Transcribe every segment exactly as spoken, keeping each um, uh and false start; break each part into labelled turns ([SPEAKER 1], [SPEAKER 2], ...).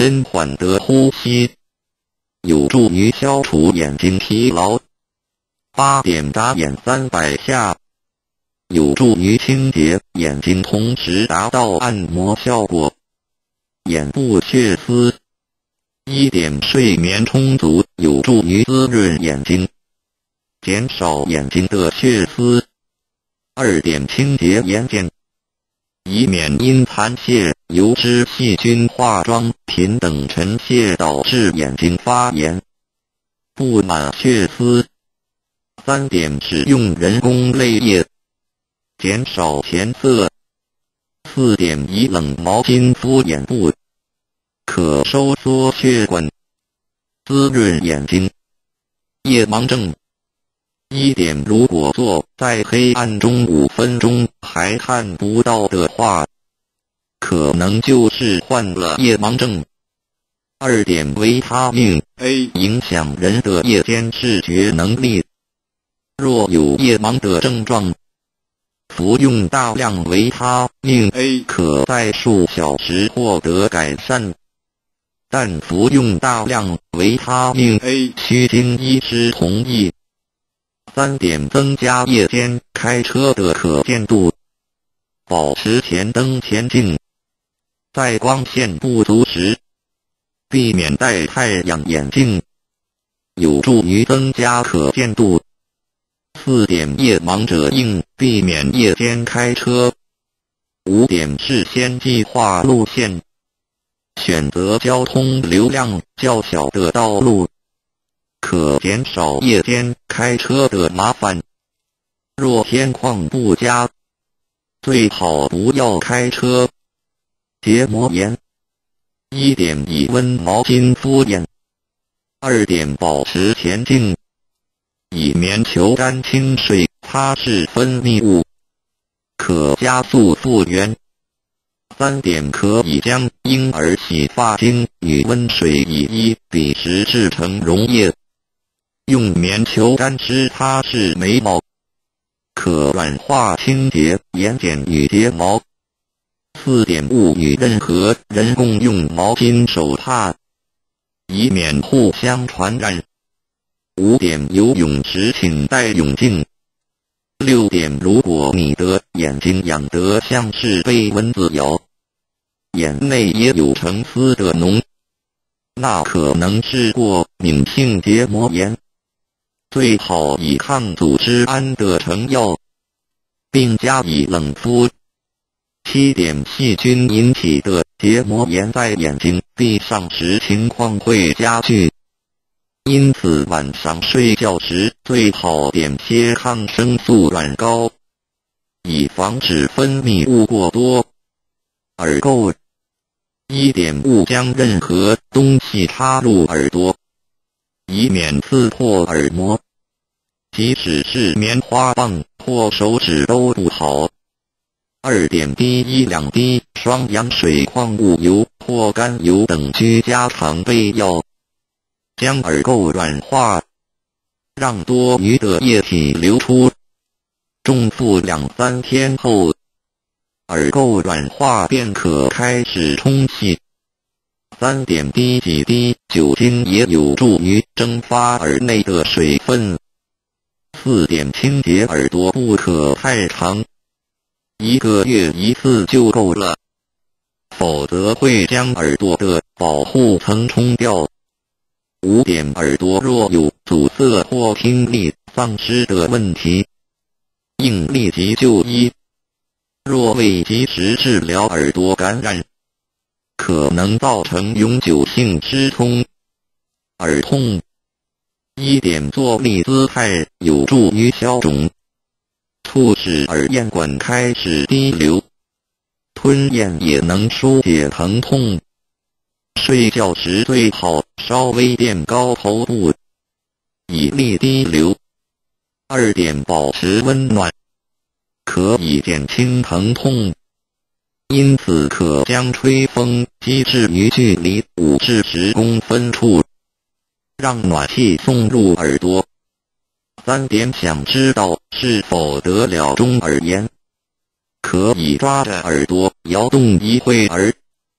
[SPEAKER 1] 深缓的呼吸，有助于消除眼睛疲劳。八点眨眼三百下，有助于清洁眼睛，同时达到按摩效果。眼部血丝。一点睡眠充足，有助于滋润眼睛，减少眼睛的血丝。二点清洁眼睑，以免因残屑、油脂、细菌、化妆品等尘屑导致眼睛发炎、布满血丝。三点使用人工泪液，减少填色。四点以冷毛巾敷眼部，可收缩血管，滋润眼睛。夜盲症。一点如果坐在黑暗中五分钟还看不到的话，可能就是患了夜盲症。二点维他命 A 影响人的夜间视觉能力。若有夜盲的症状，服用大量维他命 A 可在数小时获得改善，但服用大量维他命 A 需经医师同意。三点增加夜间开车的可见度，保持前灯前进，在光线不足时，避免戴太阳眼镜，有助于增加可见度。四点夜盲者应避免夜间开车。五点事先计划路线，选择交通流量较小的道路，可减少夜间开车的麻烦。若天况不佳，最好不要开车。结膜炎。一点以温毛巾敷眼。二点保持前进，以棉球干清水擦拭分泌物，可加速复原。三点可以将婴儿洗发精与温水以一比十制成溶液，用棉球干湿擦拭眉毛，可软化清洁眼睑与睫毛。四点勿与任何人共用毛巾手帕，以免互相传染。五点游泳时请戴泳镜。六点如果你的眼睛痒得像是被蚊子咬，眼内也有成丝的脓，那可能是过敏性结膜炎，最好以抗组织胺的成药，并加以冷敷。七点细菌引起的结膜炎在眼睛闭上时情况会加剧，因此晚上睡觉时最好点些抗生素软膏，以防止分泌物过多。耳垢。一点勿将任何东西插入耳朵，以免刺破耳膜，即使是棉花棒或手指都不好。二点滴一两滴双氧水矿物油或甘油等居家常备药，将耳垢软化，让多余的液体流出。重复两三天后，耳垢软化便可开始冲洗。三点滴几滴酒精也有助于蒸发耳内的水分。四点清洁耳朵不可太长，一个月一次就够了，否则会将耳朵的保护层冲掉。五点耳朵若有阻塞或听力丧失的问题，应立即就医。若未及时治疗耳朵感染，可能造成永久性失聪。耳痛。一点坐立姿态有助于消肿，促使耳咽管开始滴流，吞咽也能疏解疼痛。睡觉时最好稍微垫高头部，以利滴流。二点保持温暖，可以减轻疼痛，因此可将吹风机置于距离五至十公分处，让暖气送入耳朵。三点想知道是否得了中耳炎，可以抓着耳朵摇动一会儿，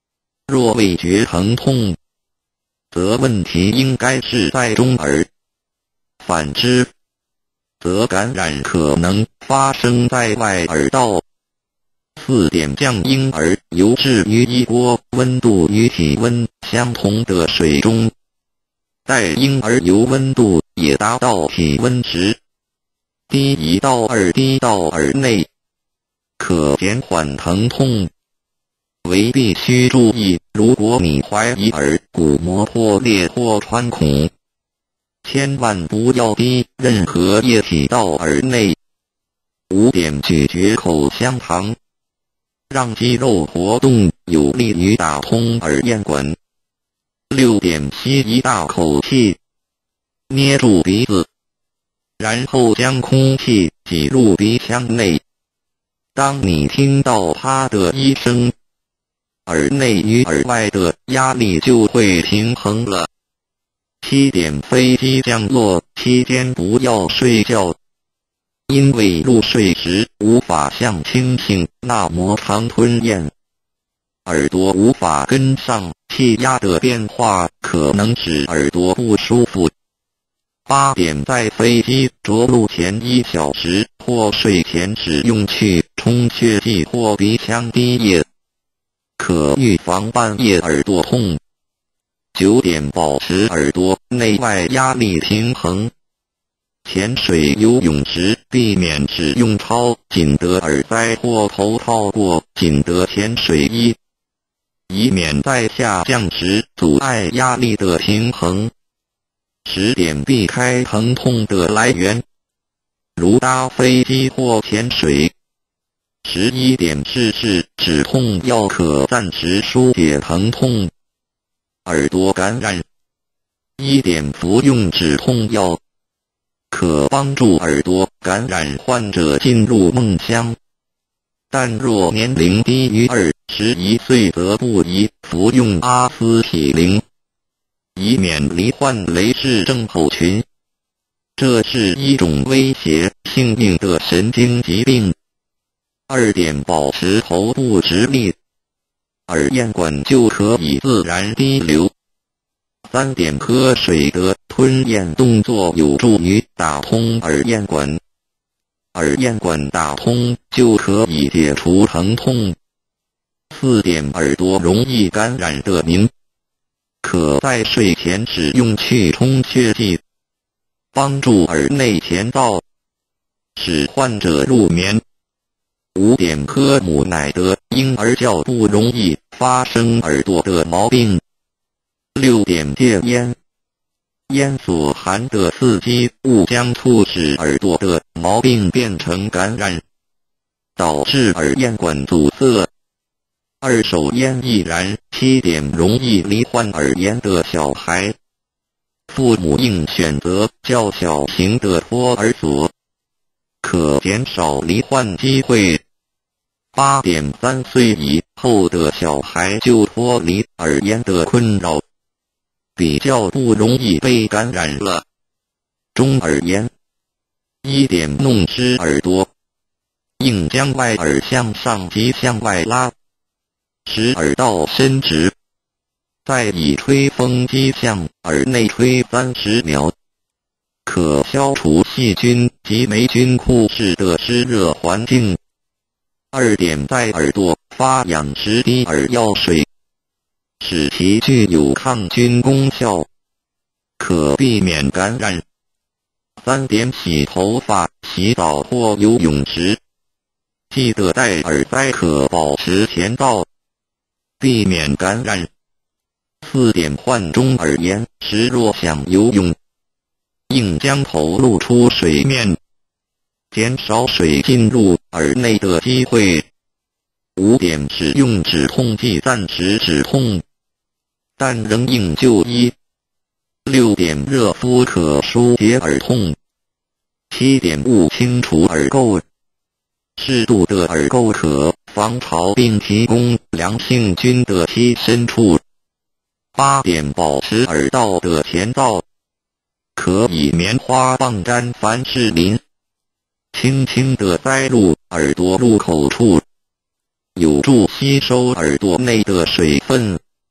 [SPEAKER 1] 若未觉疼痛，则问题应该是在中耳；反之，则感染可能发生在外耳道。四点将婴儿游置于一锅温度与体温相同的水中，待婴儿游温度也达到体温时，滴一到二滴到耳内，可减缓疼痛。唯必须注意，如果你怀疑耳骨膜破裂或穿孔，千万不要滴任何液体到耳内。五点咀嚼口香糖，让肌肉活动有利于打通耳咽管。六点吸一大口气，捏住鼻子，然后将空气挤入鼻腔内。当你听到啪的一声，耳内与耳外的压力就会平衡了。七点飞机降落期间不要睡觉，因为入睡时无法像清醒那么长吞咽，耳朵无法跟上气压的变化，可能使耳朵不舒服。八点在飞机着陆前一小时或睡前使用去充血剂或鼻腔滴液，可预防半夜耳朵痛。九点保持耳朵内外压力平衡。潜水游泳时避免使用超紧的耳塞或头套过紧的潜水衣，以免在下降时阻碍压力的平衡。十点避开疼痛的来源，如搭飞机或潜水。十一点试试止痛药，可暂时疏解疼痛。耳朵感染，一点服用止痛药，可帮助耳朵感染患者进入梦乡，但若年龄低于二十一岁，则不宜服用阿司匹林，以免罹患雷氏症候群。这是一种威胁性命的神经疾病。二点保持头部直立，耳咽管就可以自然滴流。三点喝水的吞咽动作有助于打通耳咽管，耳咽管打通就可以解除疼痛。四点耳朵容易感染的您，可在睡前使用去充血剂，帮助耳内前噪，使患者入眠。五点喝母奶的婴儿较不容易发生耳朵的毛病。六点戒烟，烟所含的刺激物将促使耳朵的毛病变成感染，导致耳咽管阻塞。二手烟易燃。七点容易罹患耳炎的小孩，父母应选择较小型的托儿所，可减少罹患机会。八点三岁以后的小孩就脱离耳炎的困扰，比较不容易被感染了。中耳炎，一点弄湿耳朵，应将外耳向上及向外拉，使耳道伸直，再以吹风机向耳内吹三十秒，可消除细菌及霉菌库室的湿热环境。二点在耳朵发痒时滴耳药水，使其具有抗菌功效，可避免感染。三点洗头发、洗澡或游泳时，记得戴耳塞，可保持前噪，避免感染。四点患中耳炎时，若想游泳，应将头露出水面，减少水进入耳内的机会。五点使用止痛剂暂时止痛，但仍应就医。六点热敷可疏解耳痛。七点勿清除耳垢，适度的耳垢可防潮并提供良性菌的栖身处。八点保持耳道的前噪，可以棉花棒沾凡士林，轻轻地塞入耳朵入口处，有助吸收耳朵内的水分，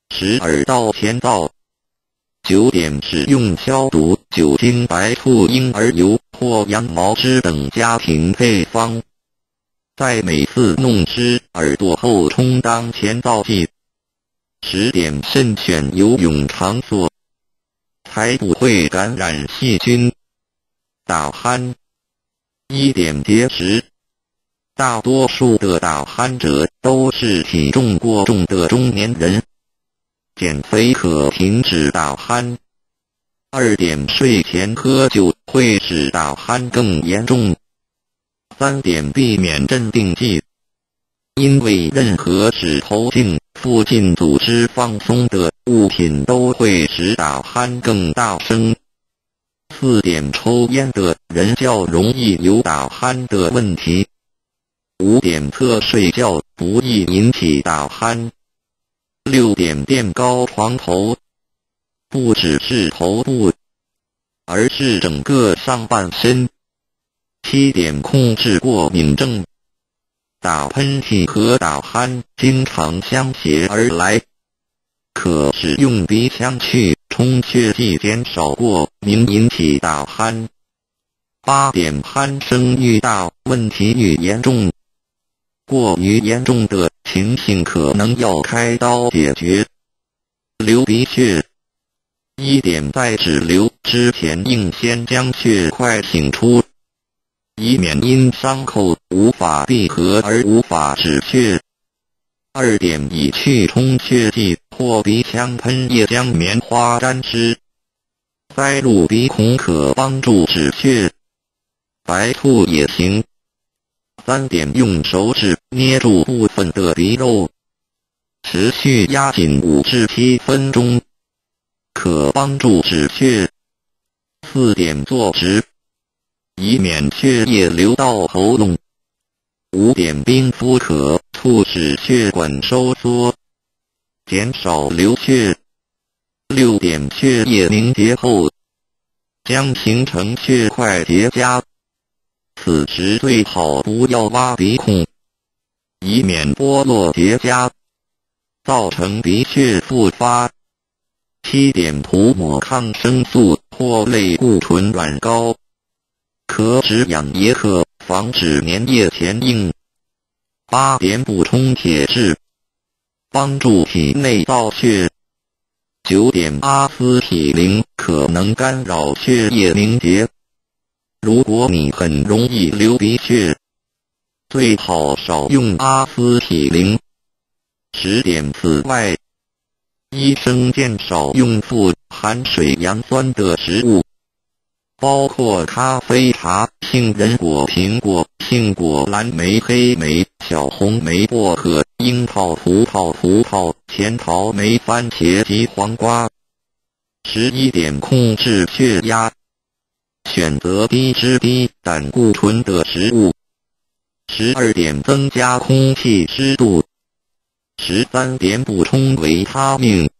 [SPEAKER 1] 十耳道前灶。九点使用消毒酒精、白醋、婴儿油或羊毛脂等家庭配方，在每次弄湿耳朵后充当前皂剂。十点慎选游泳场所，才不会感染细菌。打鼾。一点节食。大多数的打鼾者都是体重过重的中年人，减肥可停止打鼾。二点睡前喝酒会使打鼾更严重。三点避免镇定剂，因为任何使头颈附近组织放松的物品都会使打鼾更大声。四点抽烟的人较容易有打鼾的问题。五点侧睡觉不易引起打鼾。六点垫高床头，不只是头部，而是整个上半身。七点控制过敏症。打喷嚏和打鼾经常相携而来，可使用鼻腔去充血剂减少过敏引起打鼾。八点鼾声愈大，问题愈严重。过于严重的情形可能要开刀解决。流鼻血。一点在止流之前应先将血块擤出，以免因伤口无法闭合而无法止血。二点以去充血剂或鼻腔喷液将棉花沾湿，塞入鼻孔可帮助止血。白醋也行。三点用手指捏住部分的鼻肉，持续压紧五至七分钟，可帮助止血。四点坐直，以免血液流到喉咙。五点冰敷可促使血管收缩，减少流血。六点血液凝结后，将形成血块结痂。此时最好不要挖鼻孔，以免剥落结痂，造成鼻血复发。七点涂抹抗生素或类固醇软膏，可止痒也可防止粘液填硬。八点补充铁质，帮助体内造血。九点阿司匹林可能干扰血液凝结。如果你很容易流鼻血，最好少用阿司匹林。十点此外，医生建少用富含水杨酸的食物，包括咖啡、茶、杏仁果、苹果、杏果、蓝莓、黑莓、小红莓、薄荷、樱桃、葡萄、葡萄、甜桃、莓、番茄及黄瓜。十一点控制血压，选择低脂低胆固醇的食物。十二点增加空气湿度。十三点补充维他命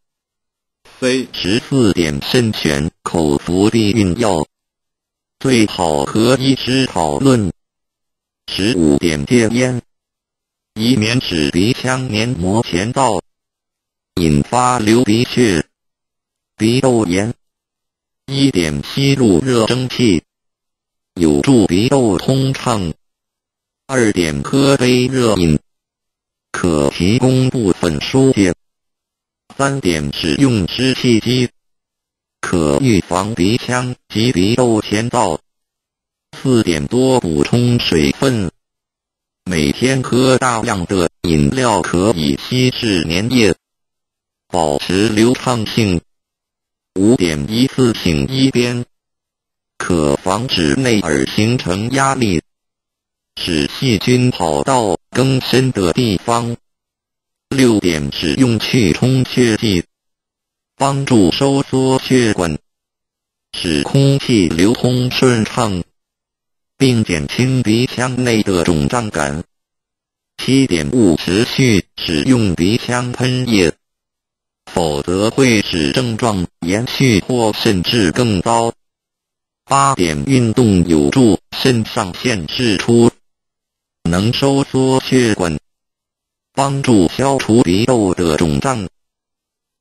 [SPEAKER 1] C。 十四点慎选口服避孕药，最好和医师讨论。十五点戒烟，以免使鼻腔黏膜前燥，引发流鼻血、鼻窦炎。一点吸入热蒸汽，有助鼻窦通畅。二点喝杯热饮，可提供部分疏解。三点使用湿气机，可预防鼻腔及鼻窦前燥。四点多补充水分，每天喝大量的饮料可以稀释粘液，保持流畅性。五点一次性一边，可防止内耳形成压力，使细菌跑到更深的地方。六点使用去充血剂，帮助收缩血管，使空气流通顺畅，并减轻鼻腔内的肿胀感。七点勿持续使用鼻腔喷液，否则会使症状延续或甚至更糟。八点运动有助肾上腺释出，能收缩血管，帮助消除鼻窦的肿胀。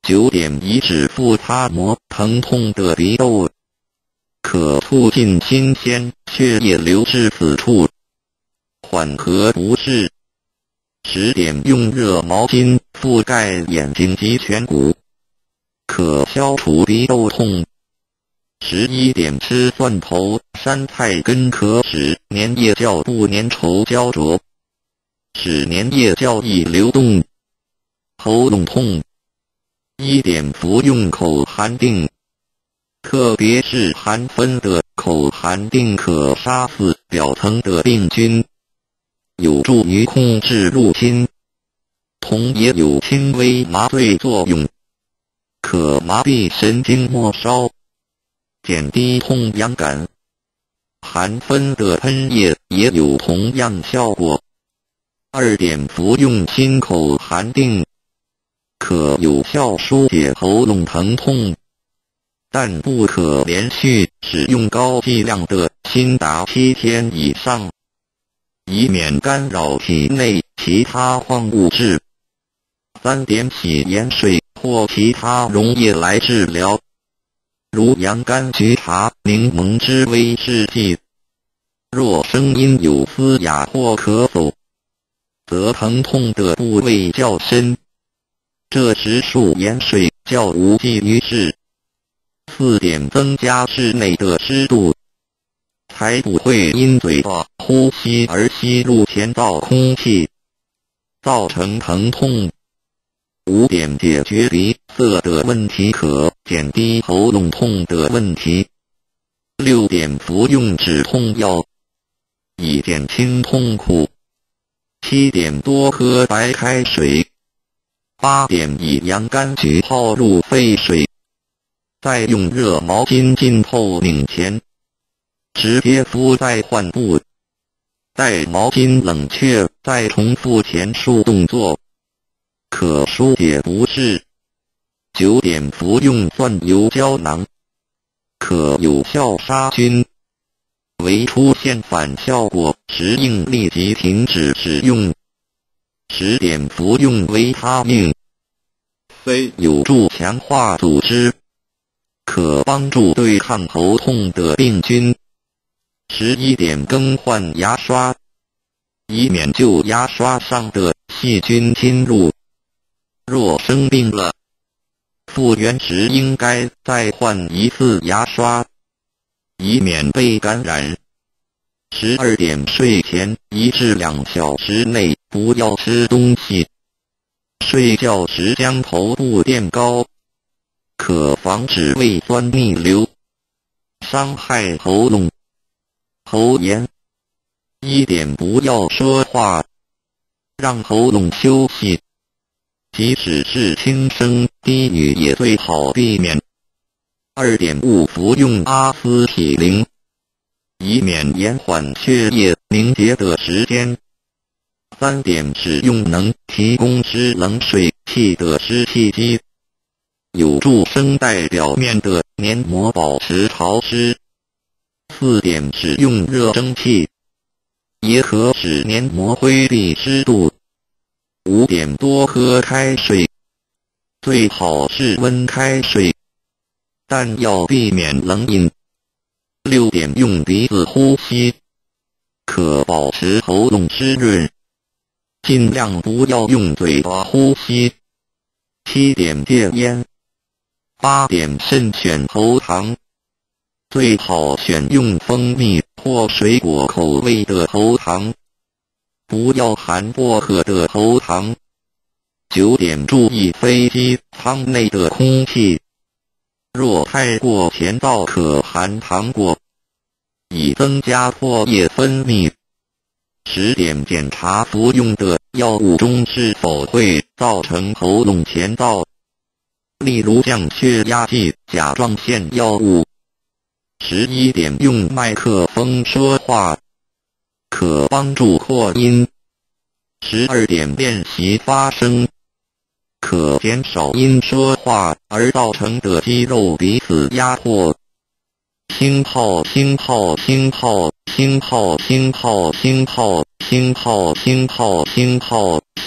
[SPEAKER 1] 九点抑制腹擦膜疼痛的鼻窦，可促进新鲜血液流至此处，缓和不适。十点用热毛巾覆盖眼睛及颧骨，可消除鼻窦痛。十一点吃蒜头、山菜根可使粘液较不粘稠胶着，使粘液较易流动。喉咙痛。一点服用口含锭，特别是含酚的口含锭可杀死表层的病菌，有助于控制入侵。铜也有轻微麻醉作用，可麻痹神经末梢，减低痛痒感。含酚的喷液也有同样效果。二点服用新口含锭，可有效疏解喉咙疼痛，但不可连续使用高剂量的锌达七天以上，以免干扰体内其他矿物质。三点洗盐水或其他溶液来治疗，如洋甘菊茶、柠檬汁威士忌。若声音有嘶哑或咳嗽，则疼痛的部位较深，这时漱盐水较无济于事。四点增加室内的湿度，才不会因嘴巴呼吸而吸入前道空气，造成疼痛。五点解决鼻塞的问题，可减低喉咙痛的问题。六点服用止痛药，以减轻痛苦。七点多喝白开水。八点以洋甘菊泡入沸水，再用热毛巾浸透拧前，直接敷在患部，待毛巾冷却再重复前述动作，可疏解不适。九点服用蒜油胶囊，可有效杀菌，为出现反效果时应立即停止使用。十点服用维他命 C， 有助强化组织，可帮助对抗喉痛的病菌。十一点更换牙刷，以免旧牙刷上的细菌侵入。若生病了，复原时应该再换一次牙刷，以免被感染。十二点睡前一至两小时内不要吃东西，睡觉时将头部垫高，可防止胃酸逆流，伤害喉咙、喉炎。一点不要说话，让喉咙休息，即使是轻声低语也最好避免。二点勿服用阿司匹林，以免延缓血液凝结的时间。三点使用能提供湿冷水器的湿气机，有助声带表面的黏膜保持潮湿。四点使用热蒸汽，也可使黏膜规避湿度。五点多喝开水，最好是温开水，但要避免冷饮。六点用鼻子呼吸，可保持喉咙湿润，尽量不要用嘴巴呼吸。七点戒烟。八点慎选喉糖，最好选用蜂蜜或水果口味的喉糖，不要含薄荷的喉糖。九点注意飞机舱内的空气，若太过甜燥可含糖果，以增加唾液分泌。十点检查服用的药物中是否会造成喉咙甜燥，例如降血压计、甲状腺药物。十一点用麦克风说话，可帮助扩音。十二点练习发声，可减少因说话而造成的肌肉彼此压迫。星号星号星号星号星号星号星号星号星号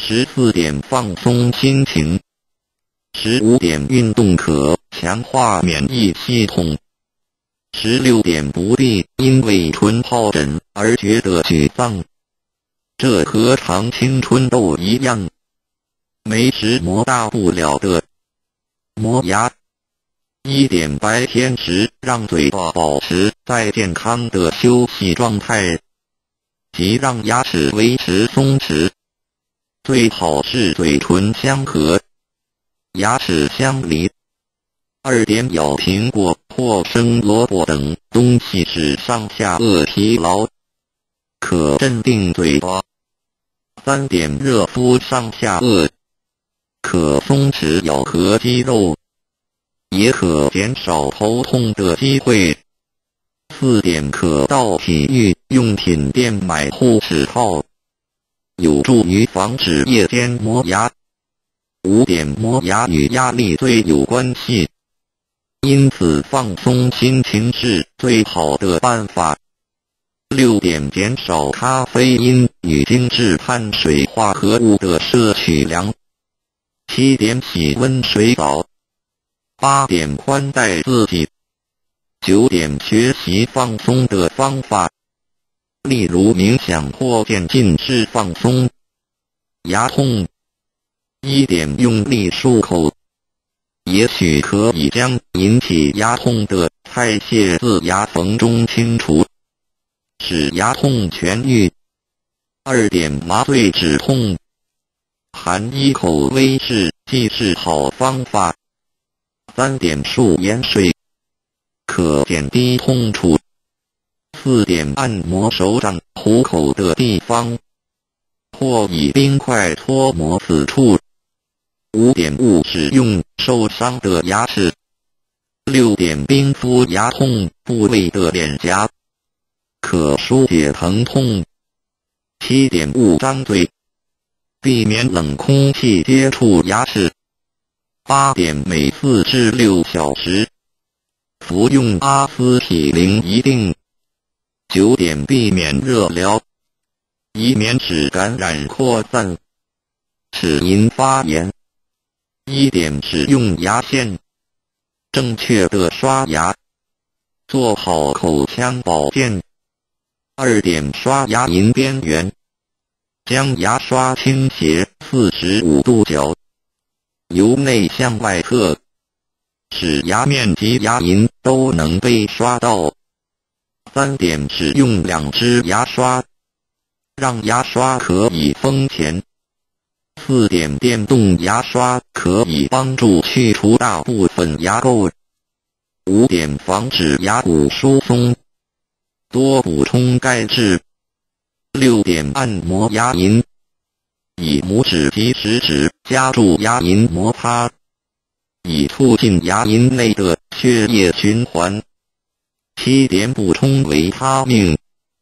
[SPEAKER 1] 十四点放松心情。十五点运动可强化免疫系统。十六点不必因为脣疱疹而觉得沮丧，这和常青春痘一样，没什么大不了的。磨牙。一点白天时让嘴巴保持在健康的休息状态，即让牙齿维持松弛，最好是嘴唇相合，牙齿相离。二点咬苹果或生萝卜等东西使上下颚疲劳，可镇定嘴巴。三点热敷上下颚，可松弛咬合肌肉，也可减少头痛的机会。四点可到体育用品店买护齿套，有助于防止夜间磨牙。五点磨牙与压力最有关系，因此放松心情是最好的办法。六点减少咖啡因与精致碳水化合物的摄取量。七点洗温水澡。八点宽待自己。九点学习放松的方法，例如冥想或渐进式放松。牙痛。一点用力漱口，也许可以将引起牙痛的菜屑自牙缝中清除，使牙痛痊愈。二点麻醉止痛，含一口威士忌是好方法。三点漱盐水，可减低痛楚。四点按摩手掌虎口的地方，或以冰块搓摩此处。五点勿使用受伤的牙齿。六点冰敷牙痛部位的脸颊，可疏解疼痛。七点勿张嘴，避免冷空气接触牙齿。八点每四至六小时服用阿司匹林一定。九点避免热疗，以免使感染扩散，齿龈发炎。一点使用牙线，正确的刷牙，做好口腔保健。二点刷牙龈边缘，将牙刷倾斜四十五度角，由内向外侧，使牙面及牙龈都能被刷到。三点使用两支牙刷，让牙刷可以封前。四点电动牙刷可以帮助去除大部分牙垢。五点防止牙骨疏松，多补充钙质。六点按摩牙龈，以拇指及食指夹住牙龈摩擦，以促进牙龈内的血液循环。七点补充维他命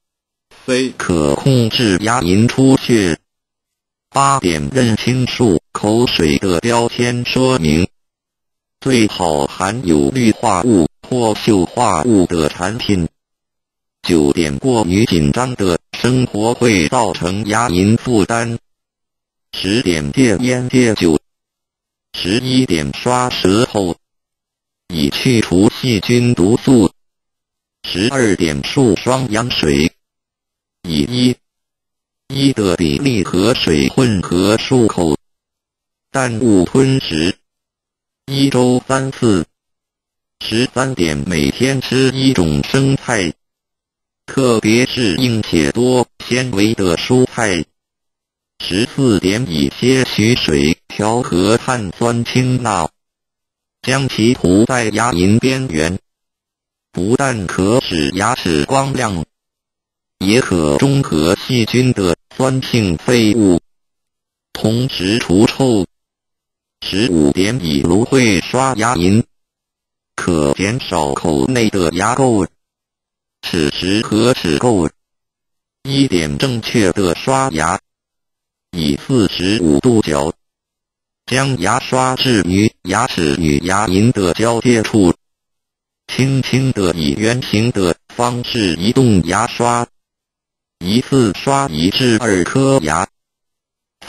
[SPEAKER 1] C， 可控制牙龈出血。八点认清漱口水的标签说明，最好含有氯化物或溴化物的产品。九点过于紧张的生活会造成牙龈负担。十点戒烟戒酒。十一点刷舌头，以去除细菌毒素。十二点漱双氧水，以一一的比例和水混合漱口，但勿吞食。一周三次。十三点每天吃一种生菜，特别是硬且多纤维的蔬菜。十四点以些许水调和碳酸氢钠，将其涂在牙龈边缘，不但可使牙齿光亮，也可中和细菌的酸性废物，同时除臭。十五点以芦荟刷牙龈，可减少口内的牙垢、齿石和齿垢。一点正确的刷牙，以四十五度角，将牙刷置于牙齿与牙龈的交界处，轻轻地以圆形的方式移动牙刷，一次刷一至二颗牙，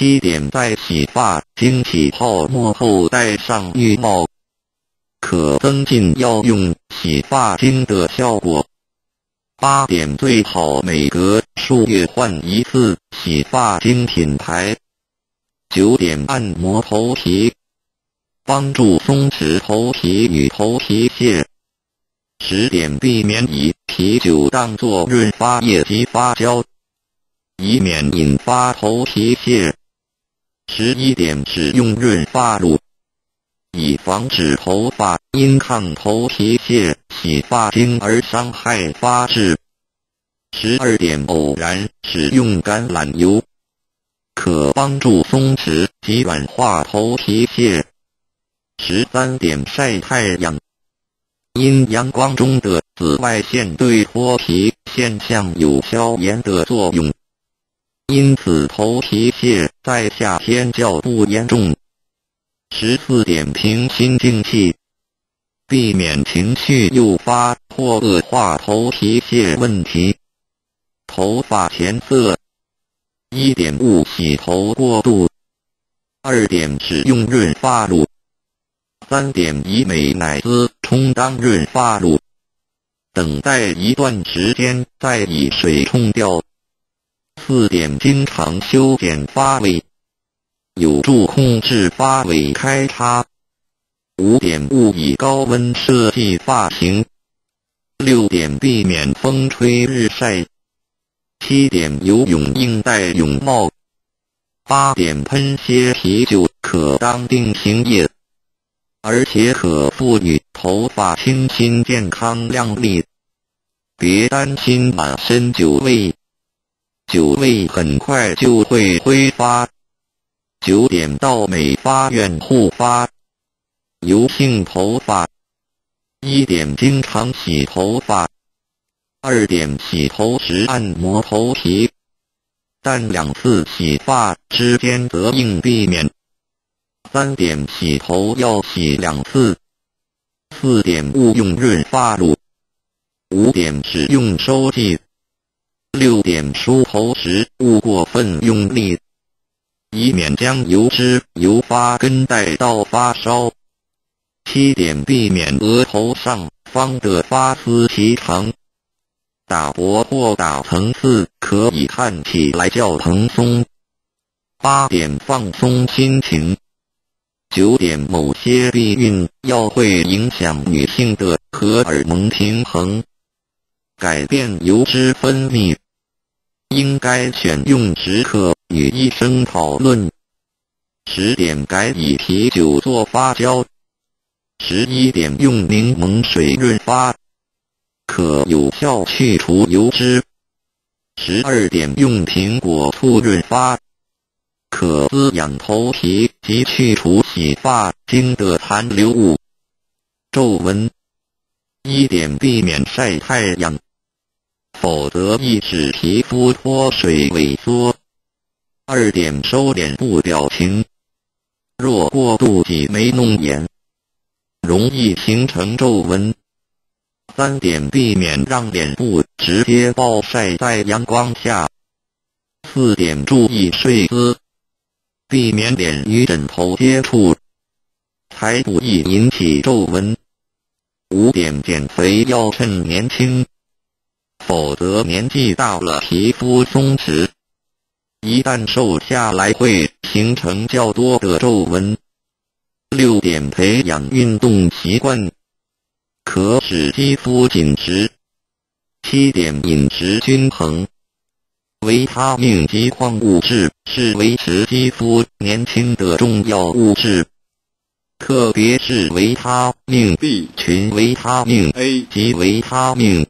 [SPEAKER 1] 七点在洗发精起泡沫后戴上浴帽，可增进药用洗发精的效果。八点最好每隔数月换一次洗发精品牌。九点按摩头皮，帮助松弛头皮与头皮屑。十点避免以啤酒当作润发液及发胶，以免引发头皮屑。十一点使用润发乳，以防止头发因抗头皮屑洗发精而伤害发质。十二点偶然使用橄榄油，可帮助松弛及软化头皮屑。十三点晒太阳，因阳光中的紫外线对脱皮现象有消炎的作用，因此头皮屑在夏天较不严重。十四点平心静气，避免情绪诱发或恶化头皮屑问题。头发填色。一点勿洗头过度。二点使用润发乳。三点以美乃滋充当润发乳，等待一段时间再以水冲掉。四点经常修剪发尾，有助控制发尾开叉。五点勿以高温设计发型。六点避免风吹日晒。七点游泳应戴泳帽。八点喷些啤酒可当定型液，而且可赋予头发清新健康亮丽。别担心满身酒味，酒味很快就会挥发。九点到美发院护发。油性头发。一点经常洗头发。二点洗头时按摩头皮，但两次洗发之间则应避免。三点洗头要洗两次。四点勿用润发乳。五点使用收剂。六点梳头时勿过分用力，以免将油脂由发根带到发梢。七点避免额头上方的发丝齐长，打薄或打层次可以看起来较蓬松。八点放松心情。九点某些避孕药会影响女性的荷尔蒙平衡，改变油脂分泌，应该选用时刻与医生讨论。十点改以啤酒做发胶。十一点用柠檬水润发，可有效去除油脂。十二点用苹果醋润发，可滋养头皮及去除洗发精的残留物。皱纹。一点避免晒太阳，否则易使皮肤脱水萎缩。二点收敛部表情，若过度挤眉弄眼，容易形成皱纹。三点避免让脸部直接暴晒在阳光下。四点注意睡姿，避免脸与枕头接触，才不易引起皱纹。五点减肥要趁年轻，否则年纪大了皮肤松弛，一旦瘦下来会形成较多的皱纹。六点培养运动习惯，可使肌肤紧实。七点饮食均衡。维他命及矿物质是维持肌肤年轻的重要物质，特别是维他命 B 群、维他命 A 及维他命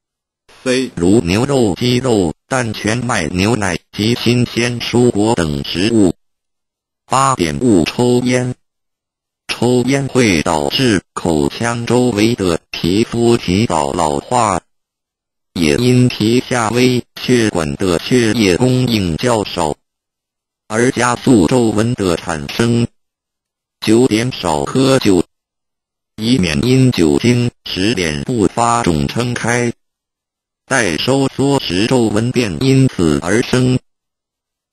[SPEAKER 1] C， 如牛肉、鸡肉、蛋、全麦牛奶及新鲜蔬果等食物。八点勿抽烟。抽烟会导致口腔周围的皮肤提早老化，也因皮下微血管的血液供应较少，而加速皱纹的产生。九点少喝酒，以免因酒精使脸部发肿撑开，待收缩时皱纹便因此而生。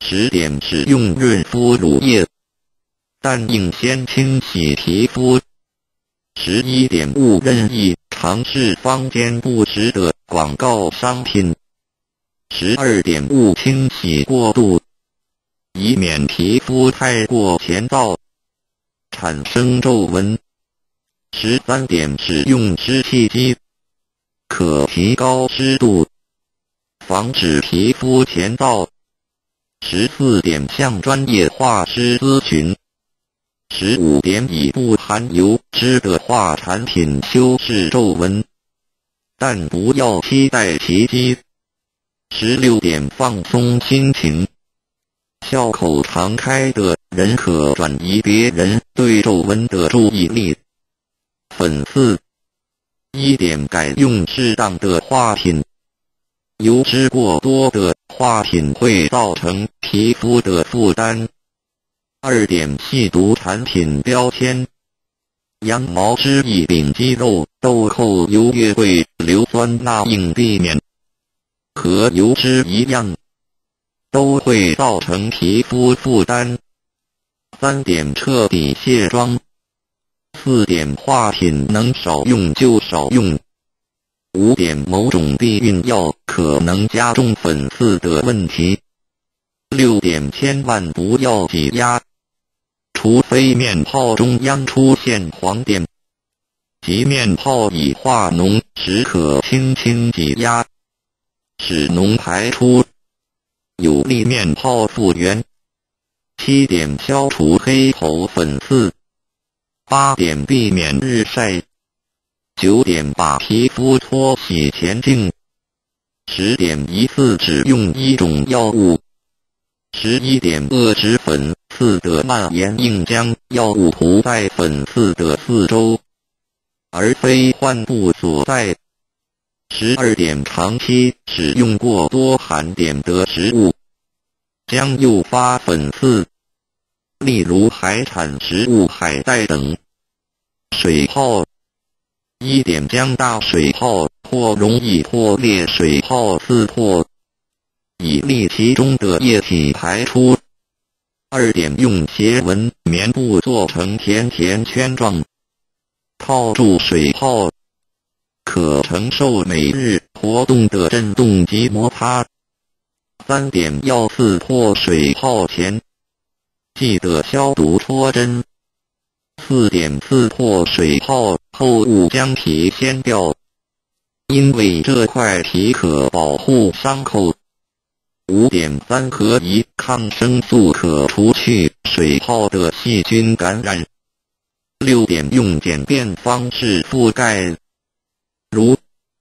[SPEAKER 1] 十点使用润肤乳液，但应先清洗皮肤。十一点勿任意尝试坊间不实的广告商品。十二点勿清洗过度，以免皮肤太过乾燥，产生皱纹。十三点使用湿气机，可提高湿度，防止皮肤乾燥。十四点向专业画师咨询。十五点以不含油脂的化产品修饰皱纹，但不要期待奇迹。十六点放松心情，笑口常开的人可转移别人对皱纹的注意力。粉四一点改用适当的化品，油脂过多的化品会造成皮肤的负担。二点细读产品标签，羊毛脂液丙肌肉豆蔻油月桂硫酸钠应避免，和油脂一样，都会造成皮肤负担。三点彻底卸妆。四点化品能少用就少用。五点某种避孕药可能加重粉刺的问题。六点千万不要挤压，除非面泡中央出现黄点及面泡已化脓时，可轻轻挤压，使脓排出，有利面泡复原。七点消除黑头粉刺。八点避免日晒。九点把皮肤搓洗前净。十点一次只用一种药物。十一点遏制粉刺的蔓延，应将药物涂在粉刺的四周，而非患部所在。十二点长期使用过多含碘的食物，将诱发粉刺，例如海产食物、海带等。水泡。一点将大水泡或容易破裂水泡刺破，以利其中的液体排出。二点用斜纹棉布做成甜甜圈状，套住水泡，可承受每日活动的震动及摩擦。三点要刺破水泡前，记得消毒戳针。四点刺破水泡后勿将皮掀掉，因为这块皮可保护伤口。五点三合一抗生素可除去水泡的细菌感染。六点用简便方式覆盖，如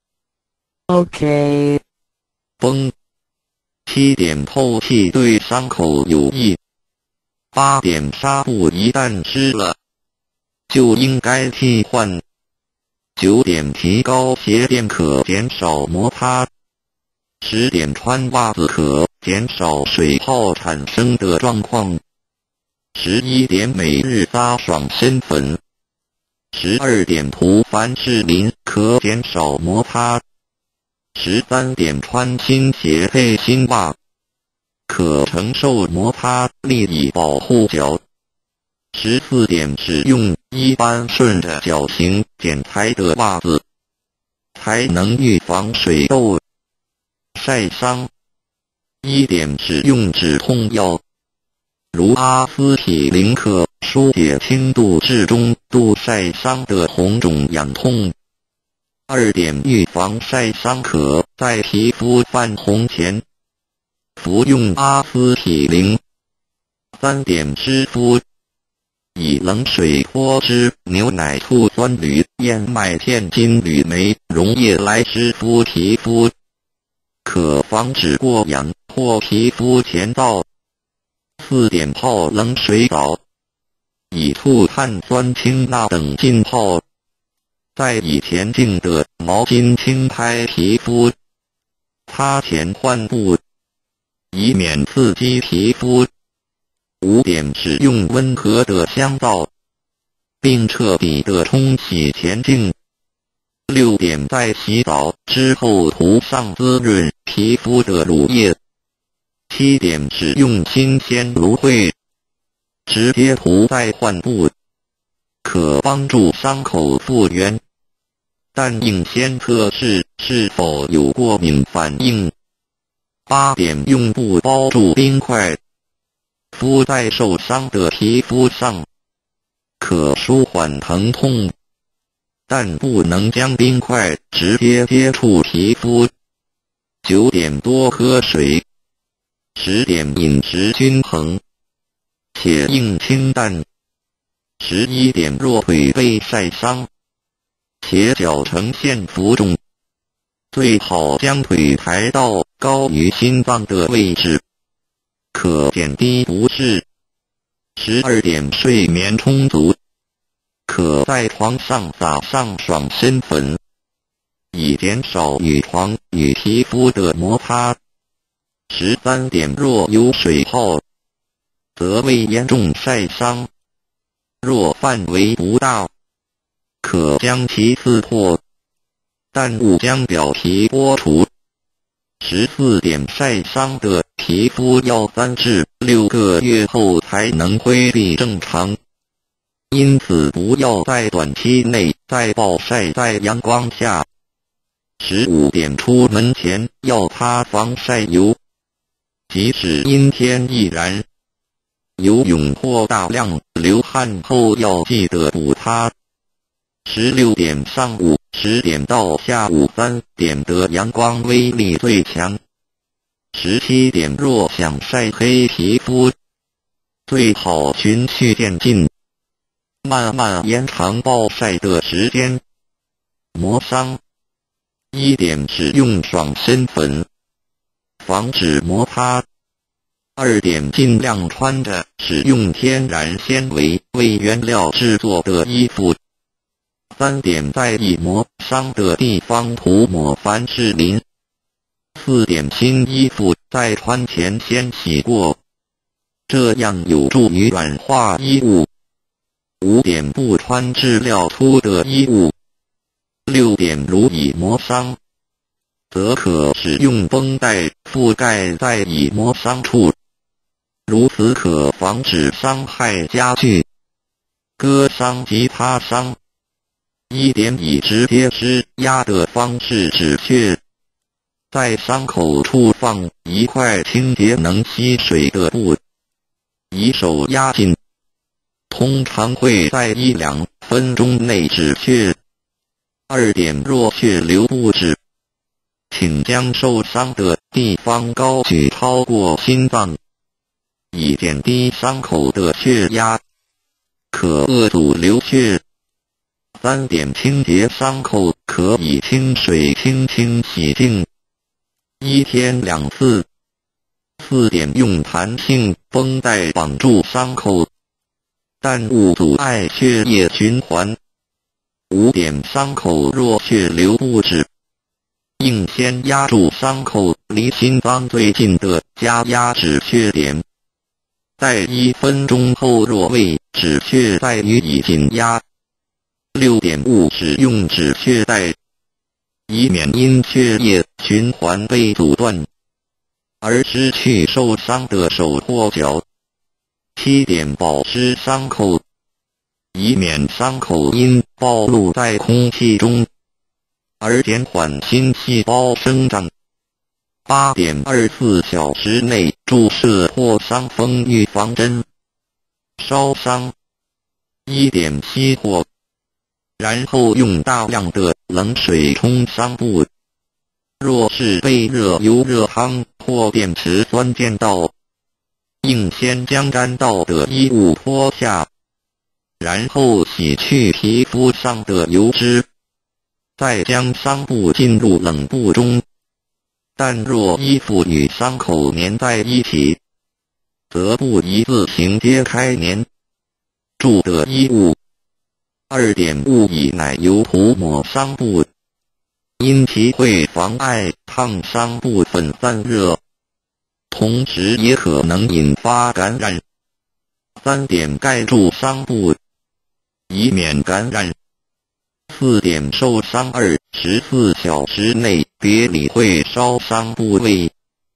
[SPEAKER 2] OK
[SPEAKER 1] 绷。七点透气对伤口有益。八点纱布一旦湿了，就应该替换。九点提高鞋垫可减少摩擦。十点穿袜子可减少水泡产生的状况。十一点每日撒爽身粉。十二点涂凡士林可减少摩擦。十三点穿新鞋配新袜，可承受摩擦力以保护脚。十四点使用一般顺着脚型剪裁的袜子，才能预防水痘、晒伤。一点使用止痛药，如阿司匹林可疏解轻度至中度晒伤的红肿痒痛。二点预防晒伤，可在皮肤泛红前服用阿司匹林。三点湿敷，以冷水脱脂牛奶醋酸铝燕麦片金铝酶溶液来湿敷皮肤，可防止过痒或皮肤乾燥。四点泡冷水澡，以醋碳酸氢钠等浸泡，再以前净的毛巾轻拍皮肤，擦前换布，以免刺激皮肤。五点使用温和的香皂，并彻底的冲洗前净。六点在洗澡之后涂上滋润皮肤的乳液。 七点使用新鲜芦荟，直接涂在患部，可帮助伤口复原，但应先测试是否有过敏反应。八点用布包住冰块，敷在受伤的皮肤上，可舒缓疼痛，但不能将冰块直接接触皮肤。九点多喝水。十点饮食均衡，且应清淡。十一点若腿被晒伤，且脚呈现浮肿，最好将腿抬到高于心脏的位置，可减低不适。十二点睡眠充足，可在床上撒上爽身粉，以减少与床与皮肤的摩擦。十三点若有水泡，则未严重晒伤，若范围不大，可将其刺破，但勿将表皮剥除。十四点晒伤的皮肤要三至六个月后才能恢复正常，因此不要在短期内再暴晒在阳光下。十五点出门前要擦防晒油，即使阴天亦然。游泳或大量流汗后要记得补擦。十六点上午十点到下午三点的阳光威力最强。十七点若想晒黑皮肤，最好循序渐进，慢慢延长暴晒的时间。磨伤。一点使用爽身粉，防止摩擦。二点尽量穿着使用天然纤维为原料制作的衣服。三点在易磨伤的地方涂抹凡士林。四点新衣服在穿前先洗过，这样有助于软化衣物。五点不穿质料粗的衣物。六点如已磨伤，则可使用绷带覆盖在已磨伤处，如此可防止伤害加剧、割伤及擦伤。一点以直接施压的方式止血，在伤口处放一块清洁能吸水的布，以手压紧，通常会在一两分钟内止血。二点若血流不止，请将受伤的地方高举超过心脏，以减低伤口的血压，可遏阻流血。三点清洁伤口可以清水轻轻洗净，一天两次。四点用弹性绷带绑住伤口，但勿阻碍血液循环。五点伤口若血流不止，应先压住伤口离心脏最近的加压止血点，在一分钟后若未止血再予以紧压。六点勿使用止血带，以免因血液循环被阻断而失去受伤的手或脚。七点保湿伤口，以免伤口因暴露在空气中而减缓新细胞生长。八点二十四小时内注射破伤风预防针。烧伤。一点熄火，然后用大量的冷水冲伤部。若是被热油热汤或电池酸溅到，应先将干燥的衣物脱下，然后洗去皮肤上的油脂，再将伤部浸入冷布中。但若衣服与伤口粘在一起，则不宜自行揭开粘住的衣物。二点勿以奶油涂抹伤部，因其会妨碍烫伤部分散热，同时也可能引发感染。三点盖住伤部，以免感染。四点受伤二十四小时内别理会烧伤部位，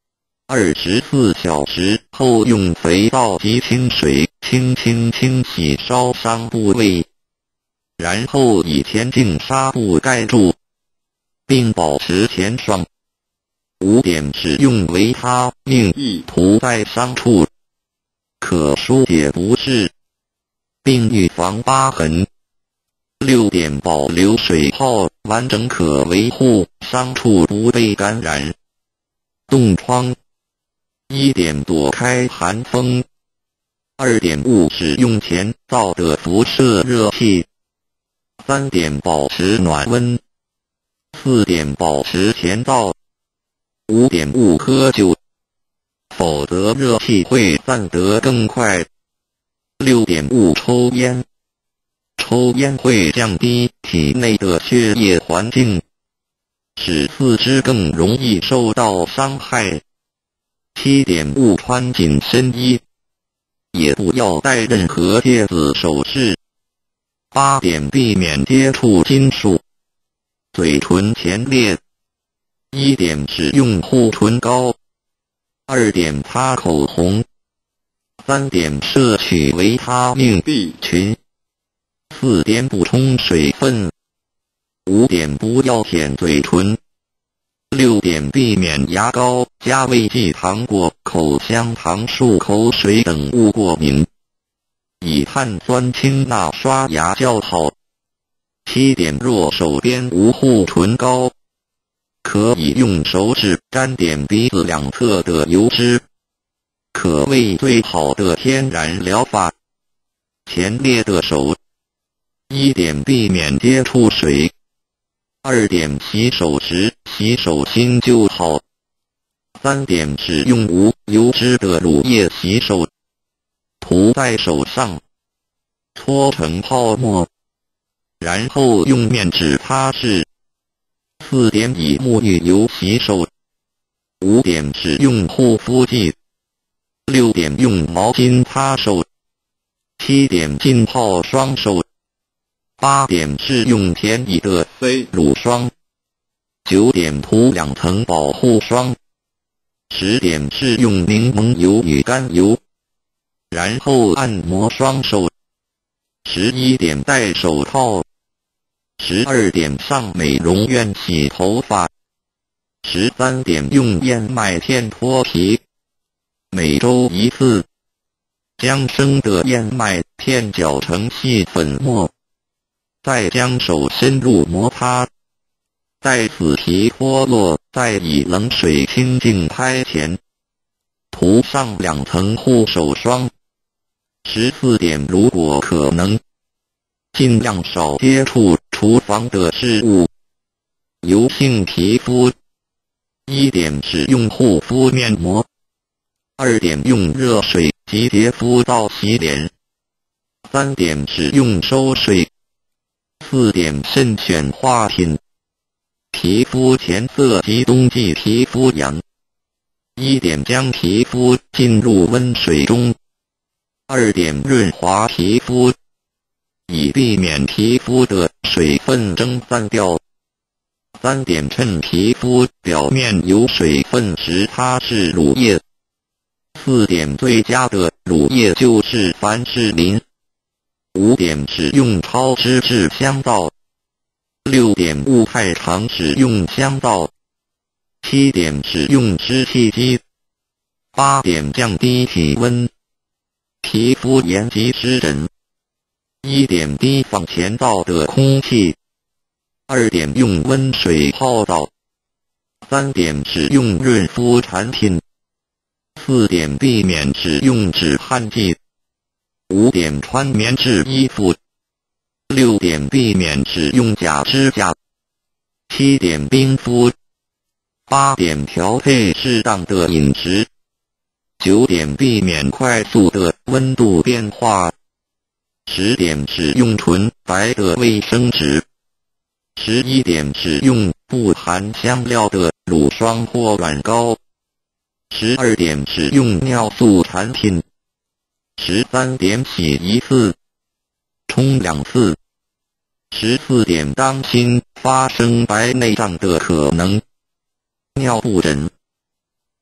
[SPEAKER 1] 二十四小时后用肥皂及清水轻轻清洗烧伤部位，然后以前净纱布盖住，并保持乾爽。五点使用维他命 E 涂在伤处，可疏解不适，并预防疤痕。六点保留水泡完整，可维护伤处不被感染冻疮。一点躲开寒风。二点勿使用前灶的辐射热气。三点保持暖温。四点保持前灶。五点勿喝酒，否则热气会散得更快。六点勿抽烟，抽烟会降低体内的血液环境，使四肢更容易受到伤害。七点勿穿紧身衣，也不要戴任何戒指首饰。八点避免接触金属。嘴唇前裂。一点使用护唇膏。二点擦口红。三点摄取维他命 B 群。四点补充水分。五点不要舔嘴唇。六点避免牙膏、加味剂糖果、口香糖、漱口水等物过敏，以碳酸氢钠刷牙较好。七点若手边无护唇膏，可以用手指沾点鼻子两侧的油脂，可谓最好的天然疗法。前列的手。一点避免接触水。二点洗手时洗手心就好。三点使用无油脂的乳液洗手，涂在手上，搓成泡沫，然后用面纸擦拭。四点以沐浴油洗手。五点使用护肤剂。六点用毛巾擦手。七点浸泡双手。八点是用便宜的 C 乳霜。九点涂两层保护霜。十点是用柠檬油与甘油，然后按摩双手。十一点戴手套。十二点上美容院洗头发。十三点用燕麦片脱皮，每周一次。将生的燕麦片搅成细粉末，再将手深入摩擦，待死皮脱落，再以冷水清净拍前，涂上两层护手霜。十四点如果可能，尽量少接触厨房的事物。油性皮肤。一点使用护肤面膜。二点用热水及洁肤皂洗脸。三点使用收水。四点慎选化品。皮肤前色及冬季皮肤痒。一点将皮肤浸入温水中。二点润滑皮肤，以避免皮肤的水分蒸散掉。三点趁皮肤表面有水分时擦拭乳液。四点最佳的乳液就是凡士林。五点使用超脂质香皂。六点勿太常使用香皂。七点使用湿气机。八点降低体温、皮肤炎及湿疹。一点提防前灶的空气。二点用温水泡澡。三点使用润肤产品。四点避免使用止汗剂。五点穿棉质衣服。六点避免使用假指甲。七点冰敷。八点调配适当的饮食。九点避免快速的温度变化。十点使用纯白的卫生纸。十一点使用不含香料的乳霜或软膏。十二点使用尿素产品。十三点洗一次，冲两次。十四点当心发生白内障的可能。尿布疹。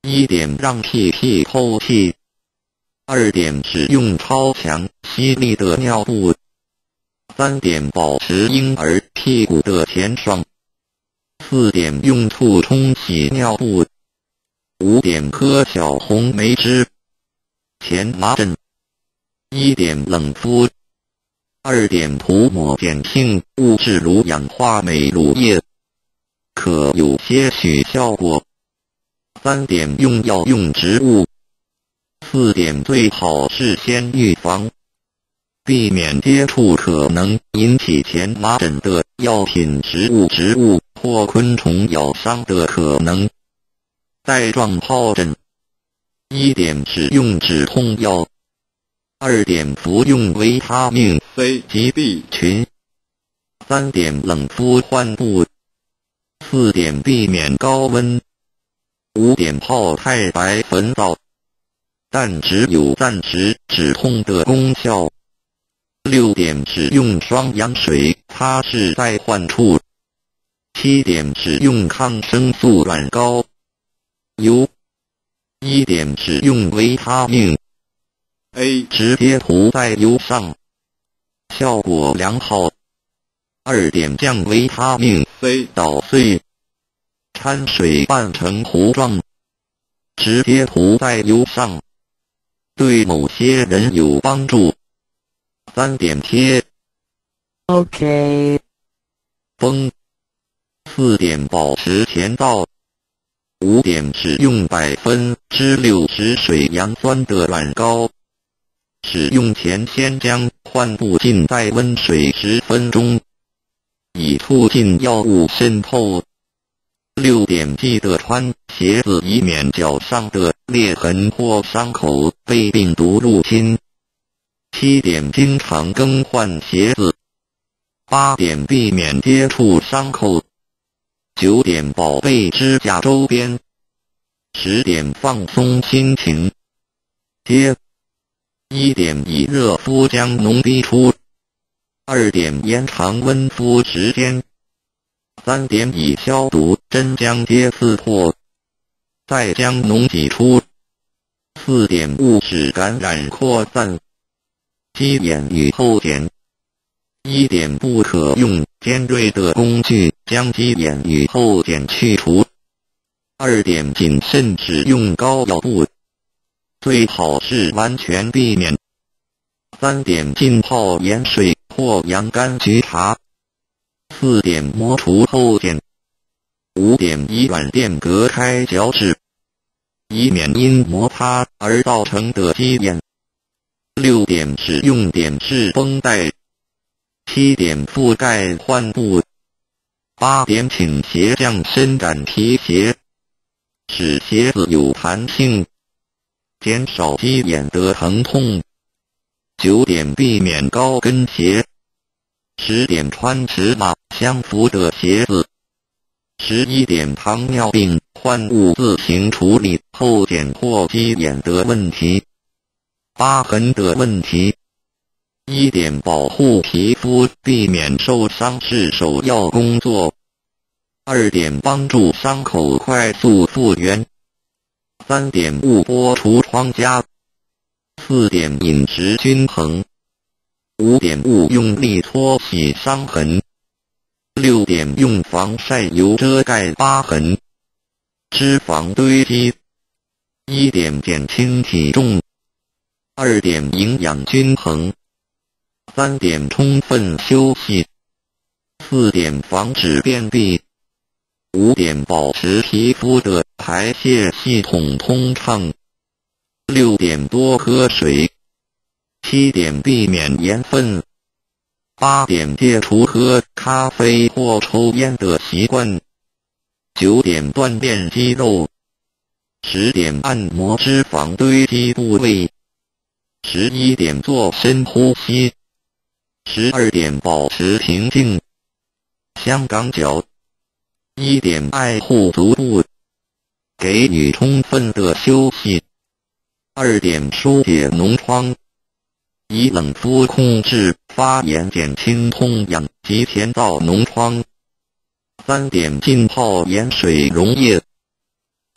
[SPEAKER 1] 一点让屁屁透气。二点使用超强吸力的尿布。三点保持婴儿屁股的前爽。四点用醋冲洗尿布。五点喝小红梅汁前麻疹。一点冷敷。二点涂抹碱性物质如氧化镁乳液，可有些许效果。三点用药用植物。四点最好事先预防，避免接触可能引起前麻疹的药品、食物、植物或昆虫咬伤的可能。带状疱疹。一点使用止痛药。二点服用维他命 C 及 B 群。三点冷敷患部。四点避免高温。五点泡太白粉澡，但只有暂时止痛的功效。六点使用双氧水擦拭在患处。七点使用抗生素软膏油。一点使用维他命 A 直接涂在油上，效果良好。二点将维他命 C 捣碎，掺水拌成糊状，直接涂在油上，对某些人有帮助。三点贴 OK 封。四点保持前燥。五点使用百分之六十水杨酸的软膏，使用前先将患部浸在温水十分钟，以促进药物渗透。六点记得穿鞋子，以免脚上的裂痕或伤口被病毒入侵。七点经常更换鞋子。八点避免接触伤口。九点宝贝指甲周边。十点放松心情。贴。一点以热敷将脓逼出。二点延长温敷时间。三点以消毒针将疖刺破，再将脓挤出。四点勿使感染扩散。鸡眼与后睑。一点不可用尖锐的工具将鸡眼与后睑去除。二点谨慎使用膏药布，最好是完全避免。三点浸泡盐水或洋甘菊茶。四点磨除后睑。五点以软垫隔开脚趾，以免因摩擦而造成的鸡眼。六点使用点式绷带。七点覆盖患部。八点倾斜降伸展皮鞋，使鞋子有弹性，减少鸡眼的疼痛。九点避免高跟鞋。十点穿尺码相符的鞋子。十一点糖尿病患物自行处理后睑或鸡眼的问题。疤痕的问题。一点保护皮肤避免受伤是首要工作。二点帮助伤口快速复原。三点勿剥除疮痂。四点饮食均衡。五点勿用力搓洗伤痕。六点用防晒油遮盖疤痕。脂肪堆积。一点减轻体重。二点营养均衡。三点充分休息。四点防止便秘。五点保持皮肤的排泄系统通畅。六点多喝水。七点避免盐分。八点戒除喝咖啡或抽烟的习惯。九点锻炼肌肉。十点按摩脂肪堆积部位。十一点做深呼吸。十二点保持平静。香港脚。一点爱护足部，给予充分的休息。二点疏解脓疮，以冷敷控制发炎，减轻痛痒及前燥脓疮。三点浸泡盐水溶液。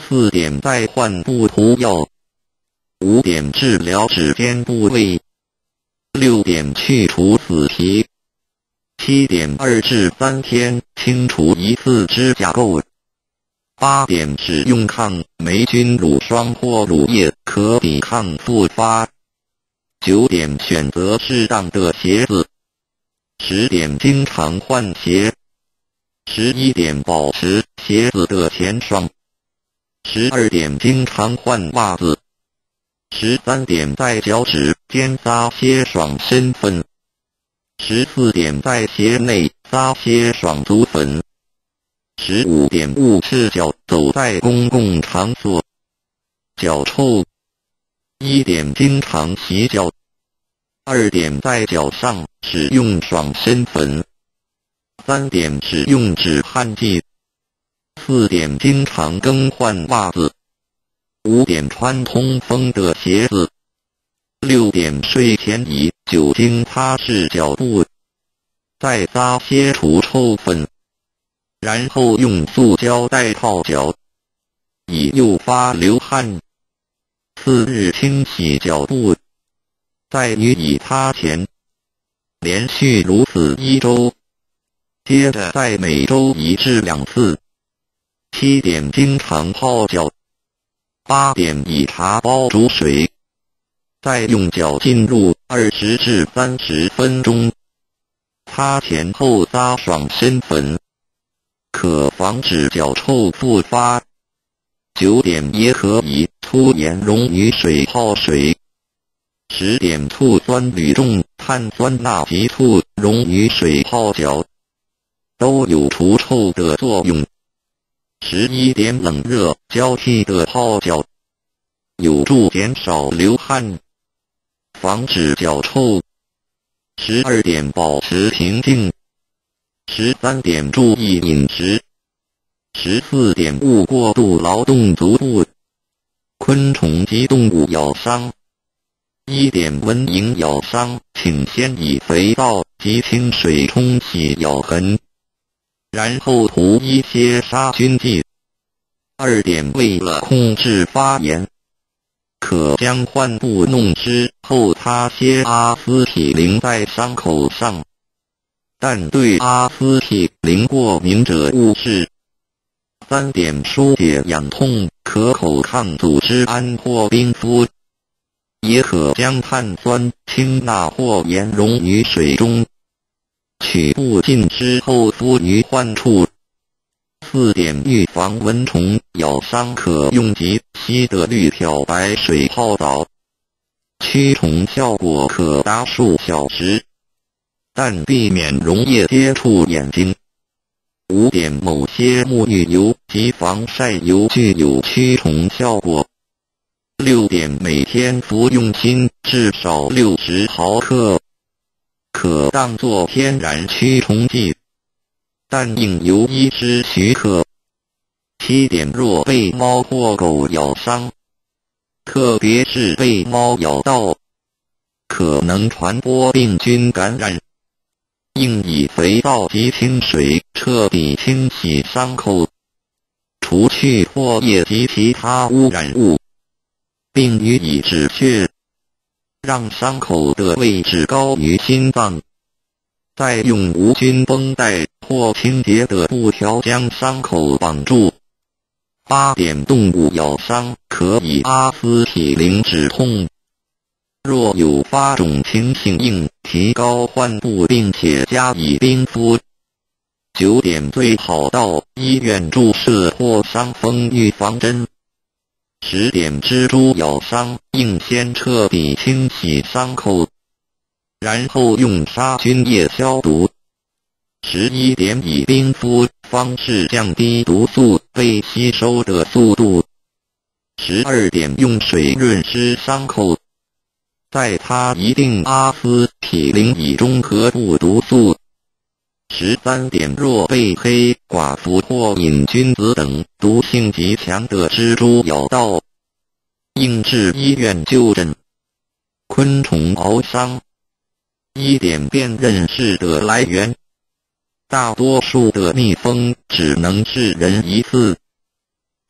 [SPEAKER 1] 四点再换布涂药。五点治疗指尖部位。六点去除死皮。七点二至三天清除一次指甲垢。八点使用抗霉菌乳霜或乳液，可抵抗复发。九点选择适当的鞋子。十点经常换鞋。十一点保持鞋子的前爽。十二点经常换袜子。十三点在脚趾间撒些爽身粉。十四点在鞋内撒些爽足粉。十五点勿赤脚走在公共场所。脚臭。一点经常洗脚。二点在脚上使用爽身粉。三点使用止汗剂。四点经常更换袜子。五点穿通风的鞋子。六点睡前以酒精擦拭脚部，再撒些除臭粉，然后用塑胶袋套脚，以诱发流汗。次日清洗脚部，再予以擦前，连续如此一周，接着再每周一至两次。七点经常泡脚。八点以茶包煮水，再用脚浸入二十至三十分钟，擦前后撒爽身粉，可防止脚臭复发。九点也可以粗盐溶于水泡水。十点醋酸铝重碳酸钠及醋溶于水泡脚，都有除臭的作用。十一点冷热交替的泡脚，有助减少流汗，防止脚臭。十二点保持平静。十三点注意饮食。十四点勿过度劳动足部，昆虫及动物咬伤。一点蚊蝇咬伤，请先以肥皂及清水冲洗咬痕，然后涂一些杀菌剂。二点为了控制发炎，可将患部弄湿后擦些阿司匹林在伤口上，但对阿司匹林过敏者勿试。三点疏解痒痛，可口抗组织胺或冰敷，也可将碳酸氢钠或盐溶于水中，取部浸湿后敷于患处。四点预防蚊虫咬伤，可用极稀的氯漂白水泡澡，驱虫效果可达数小时，但避免溶液接触眼睛。五点某些沐浴油及防晒油具有驱虫效果。六点每天服用锌至少六十毫克，可当作天然驱虫剂，但应由医师许可。七点若被猫或狗咬伤，特别是被猫咬到，可能传播病菌感染，应以肥皂及清水彻底清洗伤口，除去唾液及其他污染物，并予以止血，让伤口的位置高于心脏，再用无菌绷带或清洁的布条将伤口绑住。八点动物咬伤，可以阿司匹林止痛，若有发肿情形，应提高患部并且加以冰敷。九点最好到医院注射或伤风预防针。十点蜘蛛咬伤，应先彻底清洗伤口，然后用杀菌液消毒。十一点以冰敷方式降低毒素被吸收的速度。十二点用水润湿伤口，再擦一定阿司匹林以中和不毒素。十三点若被黑寡妇或瘾君子等毒性极强的蜘蛛咬到，应至医院就诊。昆虫熬伤。一点辨认式的来源。大多数的蜜蜂只能致人一次，